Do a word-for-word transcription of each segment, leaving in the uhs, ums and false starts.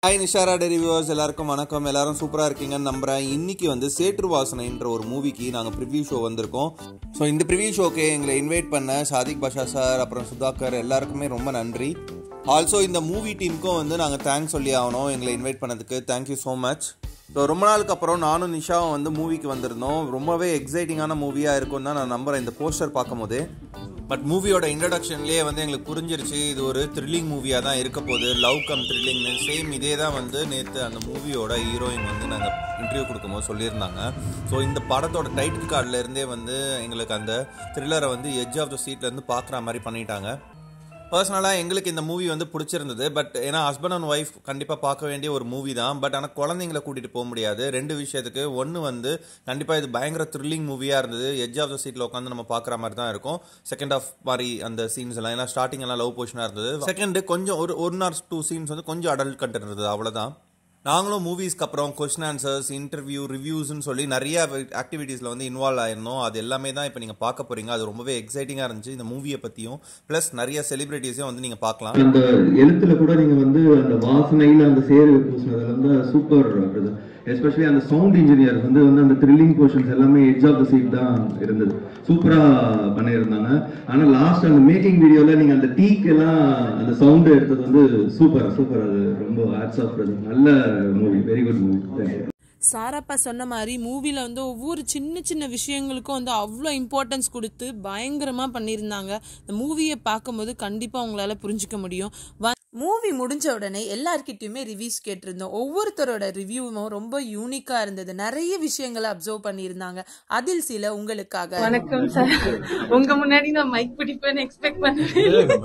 Hi நிஷாரா Terry viewers, எல்லாருக்கும் வணக்கம். எல்லாரும் சூப்பராக இருக்கீங்கன்னு நம்புகிறேன். இன்றைக்கி வந்து சேற்று வாசனைன்ற ஒரு மூவிக்கு நாங்கள் ப்ரிவ்யூ ஷோ வந்திருக்கோம். ஸோ இந்த ப்ரிவ்யூ ஷோக்கு எங்களை இன்வைட் பண்ண சாதிக் பாஷா சார், அப்புறம் சுதாகர், எல்லாருக்குமே ரொம்ப நன்றி. ஆல்சோ இந்த மூவி டீமுக்கும் வந்து நாங்கள் தேங்க்ஸ் சொல்லி ஆகணும் எங்களை இன்வைட் பண்ணதுக்கு. Thank you so much. ஸோ ரொம்ப நாளுக்கு அப்புறம் நானும் நிஷாவும் வந்து மூவிக்கு வந்திருந்தோம். ரொம்பவே எக்ஸைட்டிங்கான மூவியாக இருக்கும்னு தான் நான் நம்புகிறேன் இந்த போஸ்டர் பார்க்கும் போது. பட் மூவியோட இன்ட்ரடக்ஷன்லேயே வந்து எங்களுக்கு புரிஞ்சிருச்சு இது ஒரு த்ரில்லிங் மூவியாக தான் இருக்க போகுது. லவ் கம் த்ரில்லிங்னு சேம் இதே தான் வந்து நேற்று அந்த மூவியோட ஹீரோயின் வந்து நாங்கள் இன்டர்வியூ கொடுக்கும்போது சொல்லியிருந்தாங்க. ஸோ இந்த படத்தோட டைட்டில் கார்டிலேருந்தே வந்து எங்களுக்கு அந்த த்ரில்லரை வந்து எட்ஜ் ஆஃப் த சீட்லேருந்து பார்க்குற மாதிரி பண்ணிட்டாங்க. பர்சனலாக எங்களுக்கு இந்த மூவி வந்து பிடிச்சிருந்தது. பட் ஏன்னா ஹஸ்பண்ட் அண்ட் ஒய்ஃப் கண்டிப்பாக பார்க்க வேண்டிய ஒரு மூவி தான். பட் ஆனால் குழந்தைங்களை கூட்டிகிட்டு போக முடியாது ரெண்டு விஷயத்துக்கு. ஒன்று வந்து கண்டிப்பாக இது பயங்கர த்ரில்லிங் மூவியாக இருந்தது. எட்ஜ் ஆஃப் த சீட்டில் உட்காந்து நம்ம பார்க்குற மாதிரி தான் இருக்கும். செகண்ட் ஆஃப் மாதிரி அந்த சீன்ஸ் எல்லாம், ஏன்னா ஸ்டார்டிங் எல்லாம் லவ் போர்ஷனாக இருந்தது. செகண்டு கொஞ்சம் ஒரு ஒன் ஆர் டூ சீன்ஸ் வந்து கொஞ்சம் அடல்ட் கண்டென்ட் இருந்தது, அவ்வளோதான். நாங்களும் மூவிஸ்க்கு அப்புறம் கொஸ்டின் ஆன்சர்ஸ், இன்டர்வியூ, ரிவ்யூஸ்ன்னு சொல்லி நிறைய ஆக்டிவிட்டீஸில் வந்து இன்வால்வ் ஆயிருந்தோம். அது எல்லாமே தான் இப்போ நீங்கள் பார்க்க போகிறீங்க. அது ரொம்பவே எக்ஸைட்டிங்காக இருந்துச்சு இந்த மூவியை பற்றியும். ப்ளஸ் நிறைய செலிபிரிட்டிஸையும் வந்து நீங்கள் பார்க்கலாம். அந்த எழுத்துல கூட நீங்கள் வந்து அந்த வாசனையில் அந்த சேரு பூசினதுல வந்து சூப்பர். எஸ்பெஷலி அந்த சவுண்ட் இன்ஜினியர் வந்து வந்து அந்த த்ரில்லிங் போர்ஷன்ஸ் எல்லாமே எட்ஜ் ஆஃப் த சீட் தான் இருந்தது. சூப்பராக பண்ணியிருந்தாங்க. ஆனால் லாஸ்ட் அந்த மேக்கிங் வீடியோவில் நீங்கள் அந்த டீக் எல்லாம் அந்த சவுண்டு எடுத்தது வந்து சூப்பர் சூப்பர். அது ரொம்ப ஹேட்ஸ் ஆஃப். நல்ல மூவி, வெரி குட் மூவி. சாரப்பா சொன்ன மாதிரி மூவில வந்து ஒவ்வொரு சின்ன சின்ன விஷயங்களுக்கும் வந்து அவ்வளோ இம்பார்ட்டன்ஸ் கொடுத்து பயங்கரமா பண்ணியிருந்தாங்க. இந்த மூவியை பார்க்கும்போது கண்டிப்பா உங்களால புரிஞ்சுக்க முடியும். மூவி முடிஞ்ச உடனே எல்லார்கிட்டயுமே ரிவ்யூஸ் கேட்டிருந்தோம். ஒவ்வொருத்தரோட ரிவ்யூவும் ரொம்ப யூனிக்கா இருந்தது. நிறைய விஷயங்களை அப்சர்வ் பண்ணியிருந்தாங்க. அதில் சில உங்களுக்காக. வணக்கம் சார், உங்க முன்னாடி நான் மைக் பிடிப்பேன்னு எக்ஸ்பெக்ட் பண்ணேன்.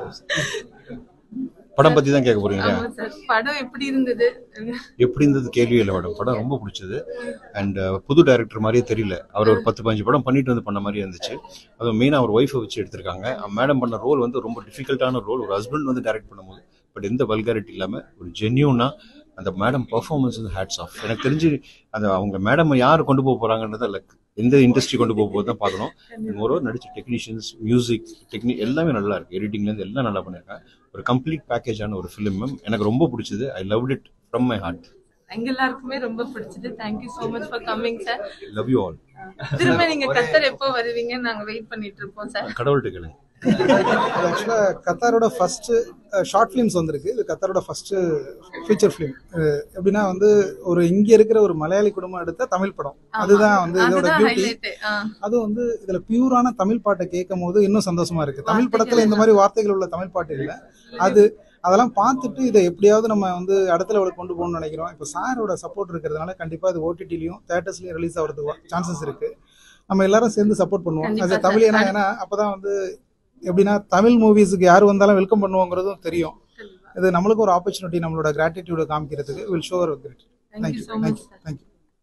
படம் பத்தி தான் கேட்க போறீங்க. படம் எப்படி இருந்தது? எப்படி இருந்தது கேள்வி இல்லை மேடம். படம் ரொம்ப பிடிச்சது. அண்ட் புது டைரக்டர் மாதிரியே தெரியல. அவர் ஒரு பத்து பதினஞ்சு படம் பண்ணிட்டு வந்து பண்ண மாதிரி இருந்துச்சு. அதுவும் மெயினாக அவர் ஒய்ஃபை வச்சு எடுத்திருக்காங்க. மேடம் பண்ண ரோல் வந்து ரொம்ப டிஃபிகல்ட்டான ரோல். ஒரு ஹஸ்பண்ட் வந்து டைரக்ட் பண்ணும்போது பட் எந்த வல்காரிட்டி இல்லாமல் ஒரு ஜென்யூனா அந்த மேடம் பர்ஃபார்மன்ஸ் வந்து ஹேட்ஸ் ஆஃப். எனக்கு தெரிஞ்சு அந்த அவங்க மேடம் யார் கொண்டு போக போறாங்கன்றத லைக் எந்த இண்டஸ்ட்ரி கொண்டு போக போது தான் பார்க்கணும். ஒரு நடிச்ச டெக்னீஷியன்ஸ், மியூசிக், டெக்னிக் எல்லாமே நல்லா இருக்கு. எடிட்டிங்லேருந்து எல்லாம் நல்லா பண்ணியிருக்காங்க. ஒரு கம்ப்ளீட் பேக்கேஜான ஒரு ஃபிலிம் மேம். எனக்கு ரொம்ப பிடிச்சது. I loved it from my heart. எங்க எல்லாருக்குமே ரொம்ப பிடிச்சது. Thank you so much for coming sir. Love you all. திரும்ப நீங்க கத்தார் எப்போ வருவீங்கன்னு நாங்க வெயிட் பண்ணிட்டு இருப்போம் சார். கடவுள்கிட்ட கேளுங்க. ஆக்சுவலா கத்தாரோட ஃபர்ஸ்ட் ஷார்ட் ஃபிலிம்ஸ் வந்திருக்கு. இது கத்தாரோட ஃபர்ஸ்ட் ஃபீச்சர் ஃபிலிம். எப்படின்னா வந்து ஒரு இங்க இருக்கிற ஒரு மலையாளி குடும்பம் எடுத்த தமிழ் படம். அதுதான் வந்து இதோட பியூட்டி. அது வந்து இதுல பியூரான தமிழ் பாட்டை கேட்கும் போது இன்னும் சந்தோஷமா இருக்கு. தமிழ் படத்துல இந்த மாதிரி வார்த்தைகள் உள்ள தமிழ் பாட்டு இல்லை. அது அதெல்லாம் பார்த்துட்டு இதை எப்படியாவது நம்ம வந்து அடுத்த லெவலுக்கு கொண்டு போகணும்னு நினைக்கிறோம். இப்போ சாரோட சப்போர்ட் இருக்கிறதுனால கண்டிப்பா இது ஓடிடிலையும் தியேட்டர்ஸ்லயும் ரிலீஸ் ஆகிறதுக்கு சான்சஸ் இருக்கு. நம்ம எல்லாரும் சேர்ந்து சப்போர்ட் பண்ணுவோம். அது தமிழ். ஏன்னா ஏன்னா அப்பதான் வந்து எப்படின்னா தமிழ் மூவிஸுக்கு யார் வந்தாலும் வெல்கம் பண்ணுவோங்கிறதும் தெரியும். இது நம்மளுக்கு ஒரு ஆப்பர்ச்சுனிட்டி நம்மளோட கிராட்டிடியூட காமிக்கிறதுக்கு. Will show our great. Thank you thank you thank you.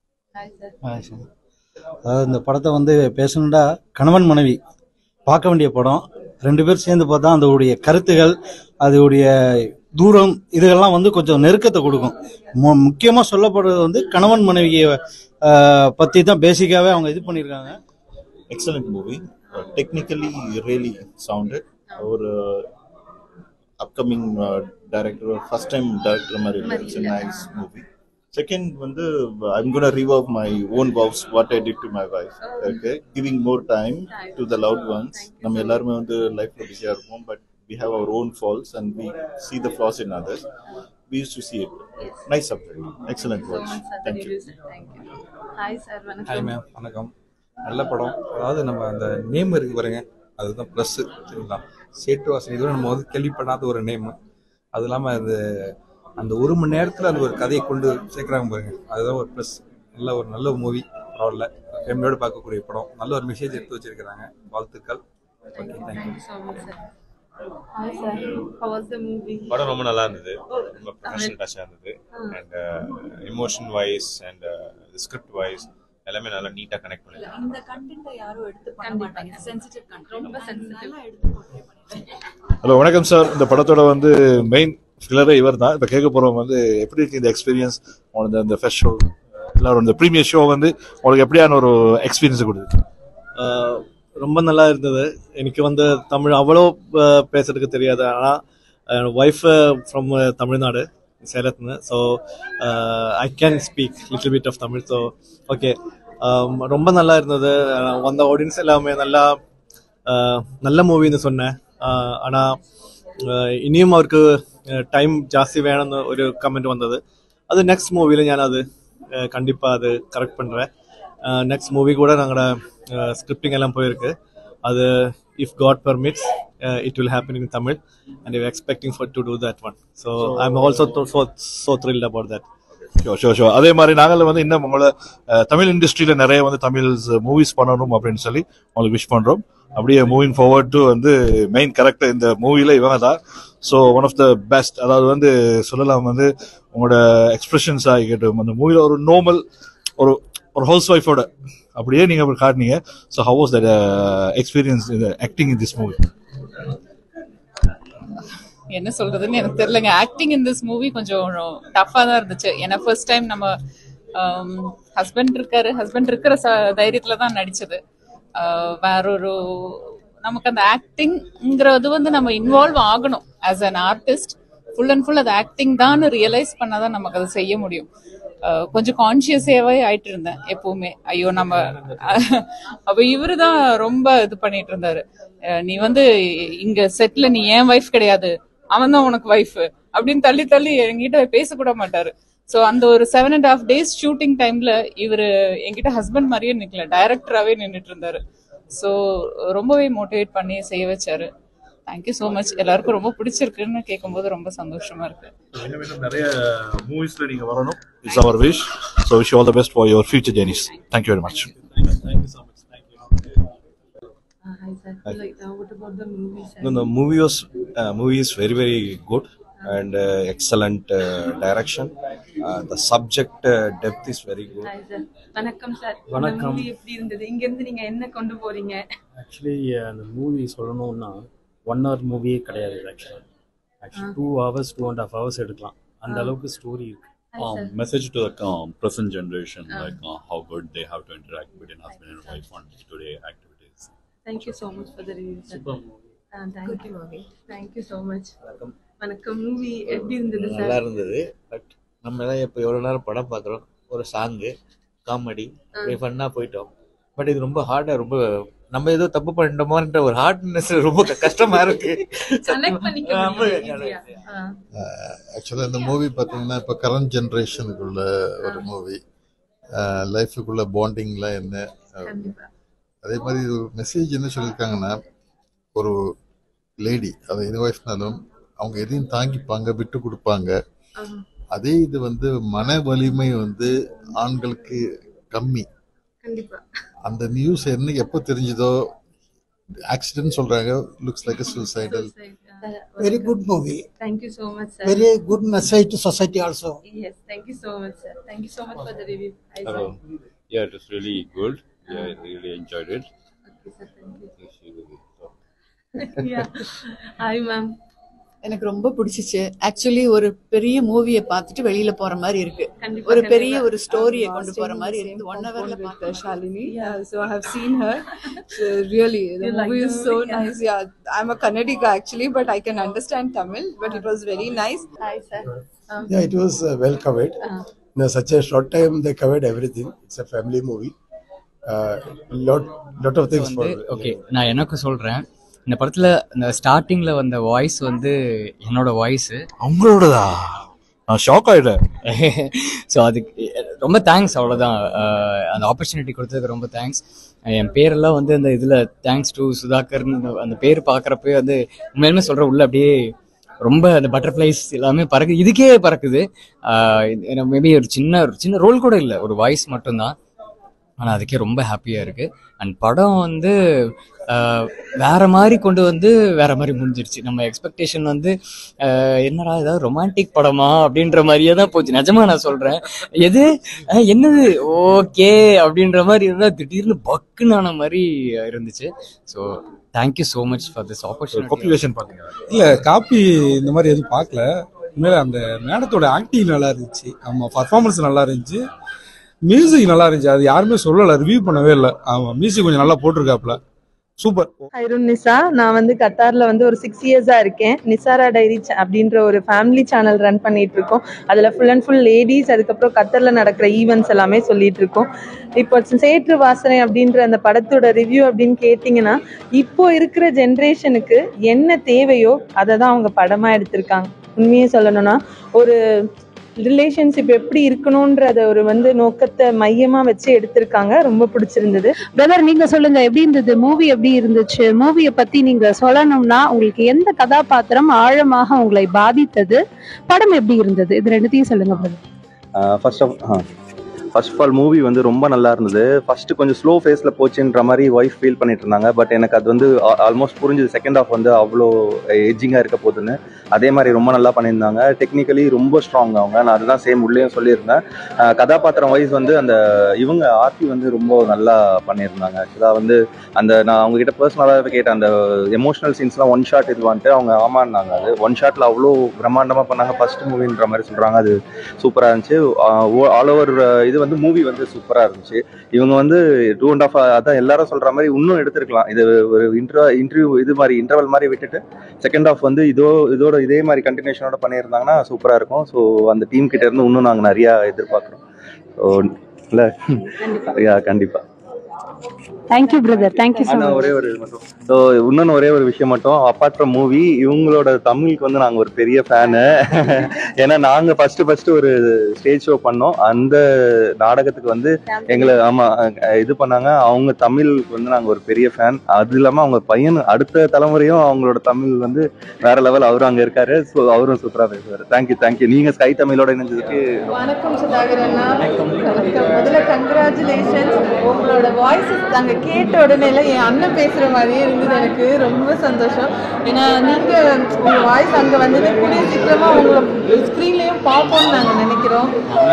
அதாவது இந்த படத்தை வந்து பேசணுண்டா கணவன் மனைவி பார்க்க வேண்டிய படம். ரெண்டு பேரும் சேர்ந்து பார்த்தா அதோடைய கருத்துகள், அதோடைய தூரம், இதெல்லாம் வந்து கொஞ்சம் நெருக்கத்தை கொடுக்கும். முக்கியமா சொல்லப்படுறது வந்து கணவன் மனைவியை பத்தி தான் பேசிக்காவே அவங்க இது பண்ணியிருக்காங்க. Excellent movie. Technically really sounded. Our uh, upcoming uh, director, first time director Marilla, it's a nice movie. Second one, I'm gonna rework my own vows, what I did to my wife. Okay, giving more time to the loved ones. நம்ம எல்லாரும் வந்து லைஃப்ல பிஸியா இருப்போம், but we have our own faults and we see the flaws in others. We used to see it. Nice subject. Excellent words. Thank you. Hi sir, வணக்கம். Hi ma'am, வணக்கம். நல்ல படம். அதாவது நம்ம அந்த நேம் இருக்கு பாருங்க, அதுதான் ப்ளஸ். சரிங்களா, சேற்று வாசனை இதுவும் நம்ம வந்து கேள்விப்படாத ஒரு நேம். அது இல்லாமல் அது அந்த ஒரு மணி நேரத்தில் அந்த ஒரு கதையை கொண்டு சேர்க்குறாங்க பாருங்க, அதுதான் ஒரு ப்ளஸ். நல்ல ஒரு நல்ல மூவி. பரவாயில்ல, ஃபேமிலியோடு பார்க்கக்கூடிய படம். நல்ல ஒரு மெசேஜ் எடுத்து வச்சிருக்கிறாங்க. வாழ்த்துக்கள். படம் ரொம்ப நல்லா இருந்தது. ரொம்ப ப்ரொஃபஷனல் டச்சாக இருந்தது. And emotion wise and script wise எல்லாமே நல்லா நீட்டா கனெக்ட் பண்ணிருக்காங்க. இந்த கண்டென்ட் யாரோ எடுத்து பண்ண மாட்டாங்க. சென்சிட்டிவ் கண்டென்ட், ரொம்ப சென்சிட்டிவா எடுத்து போடுறாங்க. ஹலோ, வணக்கம் சார். இந்த படத்தோட வந்து மெயின் ஃபில்லரே இவர் தான். இப்போ கேட்க போறவங்க வந்து எப்படி இருக்கு இந்த எக்ஸ்பீரியன்ஸ்? உங்களுக்கு இந்த ஃபர்ஸ்ட் ஷோ, எல்லாரும் இந்த ப்ரீமியர் ஷோ வந்து உங்களுக்கு எப்படியான ஒரு எக்ஸ்பீரியன்ஸ் கொடுக்குது? ரொம்ப நல்லா இருந்தது. எனக்கு வந்து தமிழ் அவ்வளோ பேசுறதுக்கு தெரியாது. ஆனால் ஒய்ஃப் ஃப்ரம் தமிழ்நாடு, சேலத்னு. So I can speak little bit of Tamil. So okay, ரொம்ப நல்லா இருந்தது. வந்த ஆடியன்ஸ் எல்லாமே நல்லா நல்ல மூவின்னு சொன்னேன். ஆனால் ഇനിയും അവർക്ക് ടൈം ജാസ്തി വേണമെന്ന് ഒരു കമൻറ്റ് വന്നത്. അത് നെക്സ്റ്റ് മൂവിയിൽ ഞാനത് കണ്ടിപ്പാக அது கரெக்ட் பண்ணுறேன். நெக்ஸ்ட் மூவி கூட நாங்களோட ஸ்கிரிப்டிங் எல்லாம் போயிருக்கு. அது if God permits it will happen in Tamil and you expecting for to do that one. So I am also so so thrilled about that. Show show show அதே மாதிரி நாங்கள் வந்து இன்னும் உங்களை தமிழ் இண்டஸ்ட்ரியில் நிறைய வந்து தமிழ் மூவிஸ் பண்ணணும் அப்படின்னு சொல்லி உங்களுக்கு விஷ் பண்ணுறோம். அப்படியே மூவிங் ஃபார்வர்ட் டு வந்து மெயின் கேரக்டர் இந்த மூவில இவங்க தான். So one of the best, அதாவது வந்து சொல்லலாம் வந்து உங்களோட எக்ஸ்பிரஷன்ஸ் ஆகிக்கட்டும் அந்த மூவில ஒரு நார்மல் ஒரு ஒரு ஹவுஸ் ஒய்ஃபோட அப்படியே நீங்க அப்படி காட்டினீங்க. So how was that experience acting in this movie? என்ன சொல்றதுன்னு எனக்கு தெரியலங்க. ஆக்டிங் இன் திஸ் மூவி கொஞ்சம் டஃபா தான் இருந்துச்சு. ஏன்னா ஃபர்ஸ்ட் டைம் நம்ம ஹஸ்பண்ட் இருக்காரு, ஹஸ்பண்ட் இருக்கிற தைரியத்துல தான் நடிச்சது. வேற ஒரு நமக்கு அந்த ஆக்டிங்கிறது வந்து நம்ம இன்வால்வ் ஆகணும் as an artist. Full and full அது ஆக்டிங் தான் ரியலைஸ் பண்ணாதான் நமக்கு அதை செய்ய முடியும். கொஞ்சம் கான்சியஸாவே ஆயிட்டு இருந்தேன் எப்பவுமே. ஐயோ நம்ம அப்ப இவரு தான் ரொம்ப இது பண்ணிட்டு இருந்தாரு. நீ வந்து இங்க செட்ல நீ ஏன் வைஃப் கிடையாது, அவன் தான் உனக்கு வைஃப் அப்படின்னு தள்ளி தள்ளி என்கிட்ட பேசக்கூட மாட்டாரு. ஸோ அந்த ஒரு seven and half days shooting டைம்ல இவரு என்கிட்ட ஹஸ்பண்ட் மாதிரியே நிக்கல, டைரக்டராகவே நின்றுட்டு இருந்தாரு. ஸோ ரொம்பவே மோட்டிவேட் பண்ணி செய்ய வச்சாரு. Thank you so much. எல்லாருக்கும் ரொம்ப பிடிச்சிருக்குன்னு கேட்கும்போது ரொம்ப சந்தோஷமா இருக்கு. நிறைய மூவிஸ்ல நீங்க வரணும். It's our wish. So wish all the best for your future journeys. Thank you very much. Thank you so much. Hi sir. Like, uh, what about the movie, sir? No, the movie was uh, movie is very very good and uh, excellent uh, direction. Uh, the subject uh, depth is very good. Hi sir. வணக்கம் sir. வணக்கம். Movie எப்படி இருந்தது? இங்க இருந்து நீங்க என்ன கொண்டு போறீங்க? ஆக்சுவலி அந்த மூவி சொல்லணும்னா ஒன் ஹவர் மூவியே கிடையாது. Actually actually two hours two and half hours எடுக்கலாம். அந்த அளவுக்கு ஸ்டோரி இருக்கு. Um, message to the um, present generation, uh. like uh, how good they have to interact between husband and wife on day-to-day activities. Thank you so much for the review, sir. Super movie. Uh, thank Good you. Movie. Thank you so much. வணக்கம். வணக்கம். Movie எப்படி இருந்தது sir? நல்லா இருந்தது. But நம்ம எல்லாம் இப்போ எவ்வளோ நேரம் படம் பார்க்குறோம், ஒரு சாங்கு காமெடி அப்படியே ஃபன்னாக போயிட்டோம். பட் இது ரொம்ப ஹார்டாக, ரொம்ப நம்ம ஏதோ தப்பு பண்ணிட்டோமோன்ற ஒரு ஹார்ட்னஸ் ரொம்ப கஷ்டமா இருக்கு. ஆக்சுவலாக இந்த மூவி பார்த்தீங்கன்னா இப்போ கரண்ட் ஜென்ரேஷனுக்குள்ள ஒரு மூவி, லைஃபுக்குள்ள பாண்டிங்லாம் என்ன, அதே மாதிரி ஒரு மெசேஜ் என்ன சொல்லியிருக்காங்கன்னா, ஒரு லேடி அதை எது ஒய்ஃப்னாலும் அவங்க எதையும் தாங்கிப்பாங்க, விட்டு கொடுப்பாங்க. அதே இது வந்து மன வலிமை வந்து ஆண்களுக்கு கம்மி. அந்த நியூஸ் என்ன எப்போ தெரிஞ்சதோ, ஆக்சிடென்ட் சொல்றாங்க, looks like a suicidal. Very good movie. Thank you so much, sir. Very good message to society also. Yes, thank you so much, sir. Thank you so much for the review. Hi, sir. Hello. Yeah, it was really good. Yeah, I really enjoyed it. Okay, sir. Thank you. Yeah. Hi, ma'am. எனக்கு ரொம்ப பிடிச்சிச்சு. Actually ஒரு பெரிய மூவியை பார்த்துட்டு வெளியில போற மாதிரி இருக்கு. ஒரு பெரிய ஒரு ஸ்டோரியை கொண்டு போற மாதிரி இருக்கு. ஒன் ஹவர்ல பார்த்த Shalini. So I have seen her. So really, the You movie like is the so movie? nice. Yeah, I'm a Kannadiga actually, but I can understand Tamil. But it was very nice. Hi, sir. Um, Yeah, it was uh, well covered. Uh, In a, such a short time, they covered everything. It's a family movie. Uh, lot, lot of things for. Okay, நான் எனக்கு சொல்றேன், இந்த படத்துல இந்த ஸ்டார்டிங்ல வந்த voice வந்து என்னோட வாய்ஸ். அவங்களோடதா? நான் ஷாக் ஆயிட்டேன். ஸோ அதுக்கு ரொம்ப தேங்க்ஸ். அவ்வளோதான். அந்த ஆப்பர்ச்சுனிட்டி கொடுத்ததுக்கு ரொம்ப தேங்க்ஸ். என் பேரெல்லாம் வந்து அந்த இதில் தேங்க்ஸ் டு சுதாகர்னு அந்த பேர் பார்க்குறப்பே வந்து உண்மையுமே சொல்கிற உள்ள அப்படியே ரொம்ப அந்த பட்டர்ஃப்ளைஸ் எல்லாமே பறக்குது. இதுக்கே பறக்குது. மேபி ஒரு சின்ன ஒரு சின்ன ரோல் கூட இல்லை, ஒரு வாய்ஸ் மட்டும்தான். ஆனால் அதுக்கே ரொம்ப ஹாப்பியாக இருக்குது. அண்ட் படம் வந்து வேற மாதிரி கொண்டு வந்து வேற மாதிரி முடிஞ்சிருச்சு. நம்ம எக்ஸ்பெக்டேஷன் வந்து என்னடா ஏதாவது ரொமான்டிக் படமா அப்படின்ற மாதிரியே தான் போச்சு. நிஜமா நான் சொல்கிறேன். எது என்னது ஓகே அப்படின்ற மாதிரி இருந்தால் திடீர்னு பக்குன்னு மாதிரி இருந்துச்சு. So thank you so much for this opportunity. இல்லை, காப்பி இந்த மாதிரி எதுவும் பார்க்கல. உண்மையில அந்த மேடத்தோட ஆக்டிங் நல்லா இருந்துச்சு. ஆமாம், பர்ஃபார்மன்ஸ் நல்லா இருந்துச்சு. மியூசிக் நல்லா இருந்துச்சு. அது யாருமே சொல்லலை, ரிவ்யூ பண்ணவே இல்லை. ஆமாம், மியூசிக் கொஞ்சம் நல்லா போட்டிருக்காப்புல. சூப்பர். ஹைருன் நிசா. நான் வந்து கத்தார்ல வந்து ஒரு சிக்ஸ் இயர்ஸா இருக்கேன். நிசாரா டைரி அப்படின்ற ஒரு ஃபேமிலி சேனல் ரன் பண்ணிட்டு இருக்கோம். அதுல ஃபுல் அண்ட் ஃபுல் லேடிஸ், அதுக்கப்புறம் கத்தர்ல நடக்கிற ஈவெண்ட்ஸ் எல்லாமே சொல்லிட்டு இருக்கோம். இப்போ சேற்று வாசனை அப்படின்ற அந்த படத்தோட ரிவ்யூ அப்படின்னு கேட்டிங்கன்னா, இப்போ இருக்கிற ஜென்ரேஷனுக்கு என்ன தேவையோ அதை தான் அவங்க படமா எடுத்திருக்காங்க. உண்மையே சொல்லணும்னா ஒரு ரிலேஷன்ஷிப் எப்படி இருக்கணும்ன்றத ஒரு வந்து நோக்கத்தை மையமா வச்சு எடுத்திருக்காங்க. ரொம்ப பிடிச்சிருந்தது. பிரதர், நீங்க சொல்லுங்க, எப்படி இருந்தது மூவி? எப்படி இருந்துச்சு? மூவியை பத்தி நீங்க சொல்லணும்னா உங்களுக்கு எந்த கதாபாத்திரம் ஆழமாக உங்களை பாதித்தது? படம் எப்படி இருந்தது? இது ரெண்டுத்தையும் சொல்லுங்க brother. First of first of all movie வந்து ரொம்ப நல்லா இருந்தது. ஃபர்ஸ்ட் கொஞ்சம் ஸ்லோ ஃபேஸில் போச்சுன்ற மாதிரி ஒய்ஃப் ஃபீல் பண்ணிட்டு இருந்தாங்க. பட் எனக்கு அது வந்து ஆல்மோஸ்ட் புரிஞ்சுது. செகண்ட் ஆஃப் வந்து அவ்வளோ எஜ்ஜிங்காக இருக்க போகுதுன்னு. அதே மாதிரி ரொம்ப நல்லா பண்ணியிருந்தாங்க. டெக்னிக்கலி ரொம்ப ஸ்ட்ராங் அவங்க. நான் அதுதான் சேம் உள்ளேயும் சொல்லியிருந்தேன். கதாபாத்திரம் வைஸ் வந்து அந்த இவங்க ஆர்த்தி வந்து ரொம்ப நல்லா பண்ணியிருந்தாங்க. ஆக்சுவலாக வந்து அந்த நான் அவங்ககிட்ட பர்சனலாகவே கேட்டேன், அந்த எமோஷனல் சீன்ஸ்லாம் ஒன் ஷாட் இது வந்துட்டு அவங்க ஆமான்னாங்க. அது ஒன் ஷாட்டில் அவ்வளோ பிரம்மாண்டமாக பண்ணாங்க. ஃபர்ஸ்ட் மூவின்ற மாதிரி சொல்கிறாங்க. அது சூப்பராக இருந்துச்சு. ஆல் ஓவர் இது வந்து மூவி வந்து சூப்பராக இருந்துச்சு. இவங்க வந்து டூ அண்ட் ஆஃப் அதான் எல்லாரும் சொல்கிற மாதிரி இன்னும் எடுத்துருக்கலாம். இது ஒரு இன்ட்ரோ இன்டர்வியூ இது மாதிரி இன்டர்வல் மாதிரி விட்டுட்டு செகண்ட் ஆஃப் வந்து இதோ இதோட இதே மாதிரி கண்டினியூஷனோட பண்ணியிருந்தாங்கன்னா சூப்பராக இருக்கும். ஸோ அந்த டீம் கிட்ட இருந்து இன்னும் நாங்கள் நிறையா எதிர்பார்க்குறோம். ஸோ இல்லை கண்டிப்பாக. Thank you brother. Thank you so much. ஒரே ஒரு மட்டும் ஸோ இன்னொன்று ஒரே ஒரு விஷயம் மட்டும், அப்பார்ட் ஃப்ரம் மூவி இவங்களோட தமிழுக்கு வந்து நாங்கள் ஒரு பெரிய ஃபேனு. ஏன்னா நாங்கள் ஃபர்ஸ்ட் ஃபர்ஸ்ட் ஒரு ஸ்டேஜ் ஷோ பண்ணோம். அந்த நாடகத்துக்கு வந்து எங்களை ஆமாம் இது பண்ணாங்க. அவங்க தமிழுக்கு வந்து நாங்கள் ஒரு பெரிய ஃபேன். அது இல்லாமல் அவங்க பையன் அடுத்த தலைமுறையும் அவங்களோட தமிழ் வந்து வேற லெவல். அவரும் அங்கே இருக்காரு. ஸோ அவரும் சூப்பராக பேசுவார். Thank you thank you. நீங்கள் ஸ்கை தமிழோட இணைஞ்சதுக்கு வணக்கம் சுதாகர் அண்ணா. வணக்கம். முதல்ல கங்க்ராச்சுலேஷன்ஸ். உங்களோட வாய்ஸ் நாங்கள் கேட்ட உடனே என் அண்ணன் பேசுற மாதிரியே இருந்தது. எனக்கு ரொம்ப சந்தோஷம். ஏன்னா நீங்க உங்க வாய்ஸ் அங்க வந்தது கூடிய சீக்கிரமா உங்களை ஸ்கிரீன்லயும் பார்ப்போம்னு நாங்க நினைக்கிறோம்.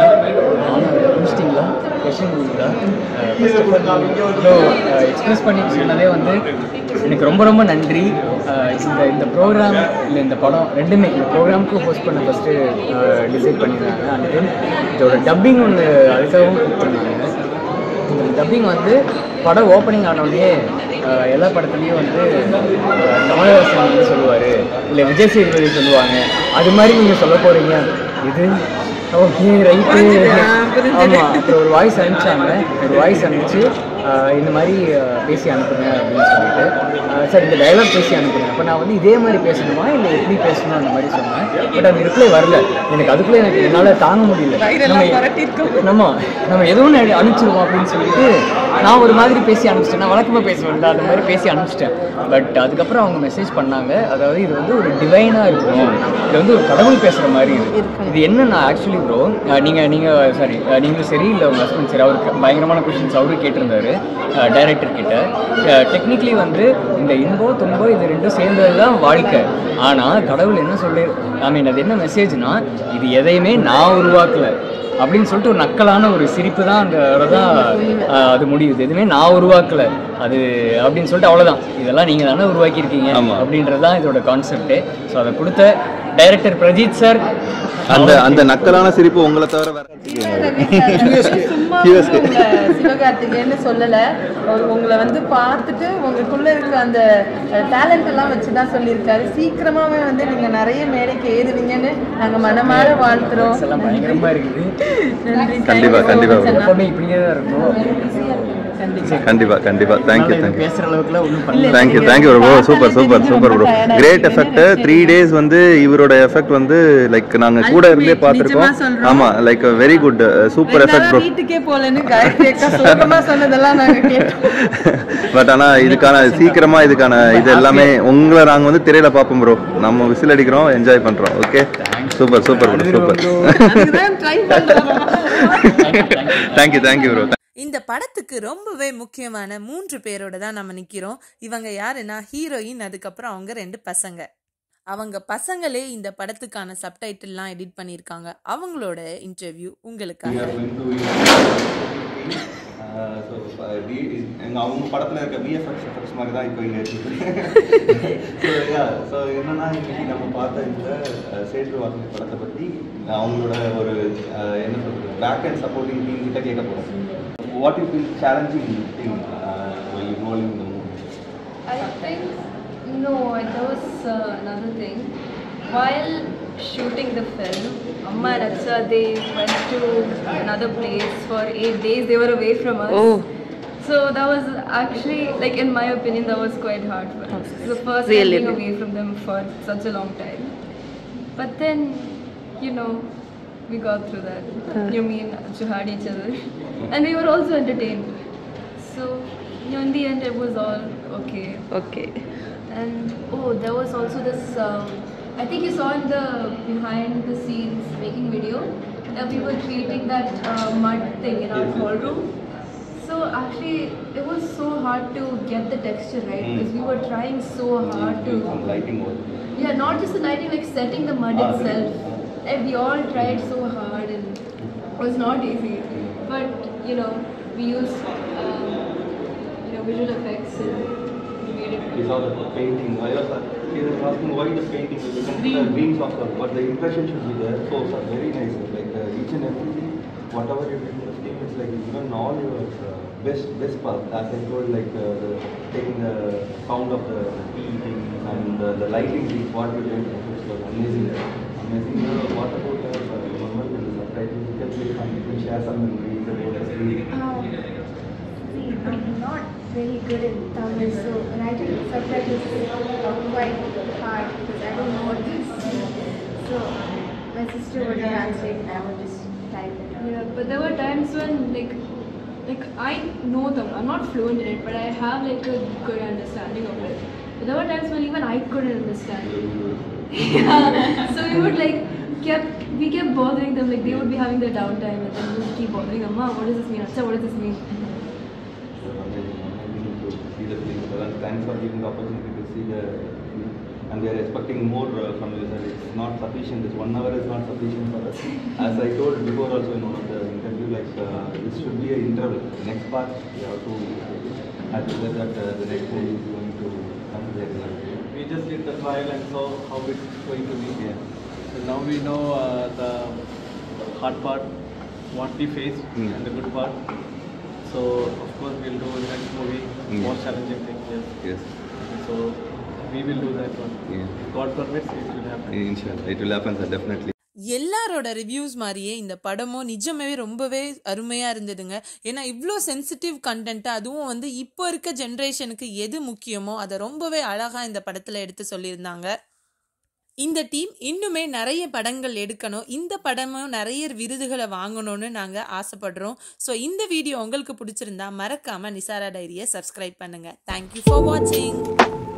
எக்ஸ்பிரஸ் பண்ணி சொன்னதே வந்து எனக்கு ரொம்ப ரொம்ப நன்றி. இந்த இந்த ப்ரோக்ராம் இல்லை இந்த படம் ரெண்டுமே இந்த ப்ரோக்ராமுக்கு ஹோஸ்ட் பண்ண ஃபஸ்ட்டு டிசைட் பண்ணியிருந்தாங்க. அந்த டைம் இதோட டப்பிங் ஒன்று அதுக்காகவும் கொடுத்துருந்தாங்க. இந்த டப்பிங் வந்து படம் ஓப்பனிங் ஆனோடனே எல்லா படத்துலேயும் வந்து கமலஹாசன் வந்து சொல்லுவார், இல்லை விஜய் சேதுபதி சொல்லுவாங்க. அது மாதிரி நீங்கள் சொல்ல போகிறீங்க. இது ஓகே ரைட்டு. ஆமாம். அப்புறம் ஒரு வாய்ஸ் அனுப்பிச்சாங்க. ஒரு வாய்ஸ் அனுப்பிச்சு இந்த மாதிரி பேசி அனுப்புங்க அப்படின்னு சொல்லிட்டு, சார் இந்த டைலாக் பேசி அனுப்புங்க. அப்போ நான் வந்து இதே மாதிரி பேசணுமா இல்லை எப்படி பேசணும் அந்த மாதிரி சொன்னேன். பட் அந்த ரிப்ளை வரல. எனக்கு அதுக்குள்ளே எனக்கு என்னால் தாங்க முடியல. நம்ம நம்ம எதுவும் அனுப்பிச்சிருவோம் அப்படின்னு சொல்லிட்டு நான் ஒரு மாதிரி பேசி அனுப்பிச்சிட்டேன். நான் வழக்கமாக பேசுவேன்ல அந்த மாதிரி பேசி அனுப்பிச்சிட்டேன். பட் அதுக்கப்புறம் அவங்க மெசேஜ் பண்ணாங்க, அதாவது இது வந்து ஒரு டிவைனாக இருக்கணும், இது வந்து ஒரு கடவுள் பேசுகிற மாதிரி இருக்குது. இது என்னன்னா ஆக்சுவலி ப்ரோ, நீங்கள் நீங்கள் சாரி நீங்களும் சரி இல்லை உங்கள் ஹஸ்பண்ட் சரி, அவருக்கு பயங்கரமான கொஷின்ஸ் அவரும் கேட்டிருந்தாரு டைரக்டர் கிட்ட. டெக்னிக்கலி வந்து இந்த இன்பம் துன்பம் இது ரெண்டும் சேர்ந்தது தான் வாழ்க்கை. ஆனால் கடவுள் என்ன சொல்லி ஐ மீன் அது என்ன மெசேஜ்னா, இது எதையுமே நான் உருவாக்கலை அப்படின்னு சொல்லிட்டு ஒரு நக்கலான ஒரு சிரிப்பு தான் அங்கே தான் அது முடியுது. எதுவுமே நான் உருவாக்கலை அது அப்படின்னு சொல்லிட்டு அவ்வளோதான், இதெல்லாம் நீங்கள் தானே உருவாக்கியிருக்கீங்க அப்படின்றது தான் இதோட கான்செப்டே. ஸோ அதை கொடுத்த டைரக்டர் பிரஜித் சார், அந்த அந்த நக்கலான சிரிப்பு உங்களை தவிர வேற சிவகார்த்திகேயன்னு சொல்லல, உங்களை வந்து பார்த்துட்டு உங்களுக்குள்ள இருக்க அந்த டேலண்ட் எல்லாம் வச்சுதான் சொல்லியிருக்காரு. சீக்கிரமாவே வந்து நீங்க நிறைய மேடைக்கு ஏறுவீங்கன்னு நாங்க மனமாற வாழ்த்துறோம். பயங்கரமா இருக்குது. கண்டிப்பா கண்டிப்பா எப்பவுமே இப்படியே தான் இருக்கும். கண்டிப்பா கண்டிப்பா. தேங்க்யூ தேங்க்யூ பேசுற அளவுக்குலாம் ஒன்றும் பண்ணல. Thank you thank you bro. Super super super bro. Great effect. Three days வந்து இவரோட எஃபெக்ட் வந்து லைக் நாங்க கூட இருந்தே பார்த்துருக்கோம். ஆமா like very good super effect bro. வீட்டுக்கே போலன்னு காயத்ரி அக்கா சோகமா சொன்னதெல்லாம் நாங்க கேட்டோம். பட் ஆனா இதுக்கான சீக்கிரமா இதுக்கான இது எல்லாமே உங்களை நாங்க வந்து திரையில பார்ப்போம் ப்ரோ. நம்ம விசில் அடிக்கிறோம், என்ஜாய் பண்றோம். Okay super super bro super. Thank you thank you bro. இந்த படத்துக்கு ரொம்பவே முக்கியமான மூன்று பேரோட தான் நம்ம நிக்கிறோம். இவங்க யாருன்னா ஹீரோயின், அதுக்கப்புறம் அவங்க ரெண்டு பசங்க. அவங்க பசங்களே இந்த படத்துக்கான சப்டைட்டில்லாம் எடிட் பண்ணியிருக்காங்க. அவங்களோட இன்டர்வியூ உங்களுக்காக. அவங்க படத்தில் இருக்க விஎஃப்எக்ஸ் எஃபெக்ட்ஸ் மாதிரி தான் இப்போ இங்கே இருக்குது. ஸோ என்னன்னா இன்னைக்கு நம்ம பார்த்த இந்த சேற்று வாசனை படத்தை பற்றி அவங்களோட ஒரு என்ன சொல்கிறது பேக் அண்ட் சப்போர்ட்டிங் டீம் கிட்ட கேட்க போகிறோம். What you feel challenging thing while involving the movie? No, there was uh, another thing. While shooting the film, Amma and Acha, they went to another place for eight days. They were away from us. Oh. So that was actually, like in my opinion, that was quite hard for us. It's the first Really? time being away from them for such a long time. But then, you know, we got through that. Uh. You mean to had each other, and we were also entertained. So, you know, in the end, it was all okay. Okay. And oh, there was also this. Um, I think you saw in the behind the scenes making video that we were creating that uh, mud thing in our hall room. So actually, it was so hard to get the texture right Mm. because we were trying so hard to. Some lighting work. Yeah, not just the lighting, like setting the mud Ah, itself. And we all tried so hard, and it was not easy. But you know, we used um, you know visual effects and we made it. We saw the painting. I was, he was asking why the painting is become the dreams of her, but the impression should be there. So, so very nice. Like uh, each and everything, whatever you did in the film, it's like even all your uh, best best part. As I told, like uh, the, taking the sound of the tea thing and uh, the lighting thing, what you did, it was amazing. Amazing. Uh, what about your uh, normal subtitles? You can say some, you can share some memories about the screen. Um, see, I'm not very good in Tamil, so writing subtitles is quite hard because I don't know what this is. So my sister would translate and I would just type it out. Yeah, but there were times when like like I know them. I'm not fluent in it, but I have like a good understanding of it. But there were times when even I couldn't understand. Yeah, so we would like kept we kept bothering them. Like they would be having their downtime, and then we would keep bothering them. Ma, what does this mean? Acha, what does this mean? See the film. Well, thanks for giving the opportunity to see the film. And we are expecting more uh, from you, sir. It's not sufficient. This one hour is not sufficient for us. As I told before also in one of the interview, like uh, this should be an interval. Next part, we have to have to say that uh, the next movie is going to come to the result. We just did the trial and saw how it's going to be. Yeah. So now we know uh, the hard part, what we faced, Mm. and the good part. So of course we'll do the next movie, Mm. more challenging thing. Yes. Yes. So we will do that one. Yeah. If God permits, it will happen. Inshallah, it will happen, sir, definitely. எல்லாரோட reviews மாதிரியே இந்த படமும் நிஜமாவே ரொம்பவே அருமையாக இருந்ததுங்க. ஏன்னா இவ்வளோ சென்சிட்டிவ் கண்டென்ட், அதுவும் வந்து இப்போ இருக்க ஜென்ரேஷனுக்கு எது முக்கியமோ அதை ரொம்பவே அழகாக இந்த படத்தில் எடுத்து சொல்லியிருந்தாங்க. இந்த டீம் இன்னுமே நிறைய படங்கள் எடுக்கணும், இந்த படமும் நிறைய விருதுகளை வாங்கணும்னு நாங்கள் ஆசைப்படுறோம். ஸோ இந்த வீடியோ உங்களுக்கு பிடிச்சிருந்தா மறக்காமல் நிசாரா டைரியை சப்ஸ்கிரைப் பண்ணுங்கள். தேங்க்யூ ஃபார் வாட்சிங்.